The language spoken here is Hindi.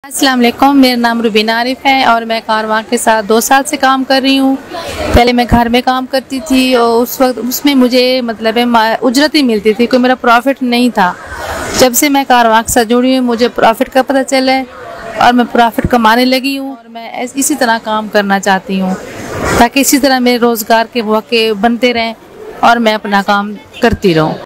अस्सलाम वालेकुम, मेरा नाम रुबीना आरिफ है और मैं कारवां के साथ 2 साल से काम कर रही हूँ। पहले मैं घर में काम करती थी और उस वक्त उसमें मुझे मतलब है उजरत ही मिलती थी, कोई मेरा प्रॉफिट नहीं था। जब से मैं कारवां के साथ जुड़ी हूँ मुझे प्रॉफिट का पता चला है और मैं प्रॉफिट कमाने लगी हूँ और मैं इसी तरह काम करना चाहती हूँ ताकि इसी तरह मेरे रोज़गार के मौके बनते रहें और मैं अपना काम करती रहूँ।